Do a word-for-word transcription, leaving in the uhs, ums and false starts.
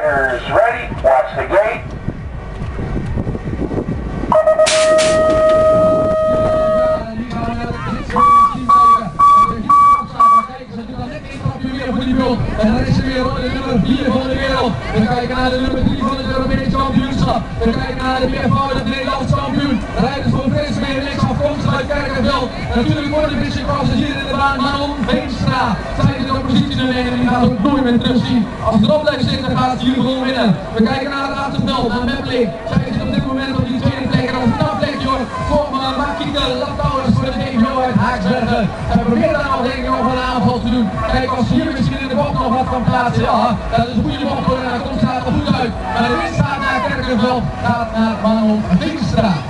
Riders ready, watch the gate. En dan is er weer de nummer vier van de wereld. We kijken naar de nummer drie van het Europese kampioenschap. We kijken naar de meervoudig Nederlands kampioen. Rijders voor Vreesmeer en niks afkomstig uit Kerkenveld. Natuurlijk worden de wisselklassen hier in de baan. Manon Veenstra. Zij is op positie nummer één en die gaat ook nooit meer terugzien. Als het erop blijft zitten, gaat ze hier gewoon winnen. We kijken naar het achterveld, naar Meppling. Zij is op dit moment op die tweede plek. En dat is een plekje hoor. Voor Makieke Laptouwers voor de D V O uit Haaksbergen. Zij probeert daar nog denk ik nog een aanval te doen. Kijk, als ze hier misschien in de bocht nog wat kan plaatsen, ja, dat is een goede bocht hoor en dat komt staat er goed uit. Maar de winst gaat naar Kerkenveld, gaat naar Manon Veenstra.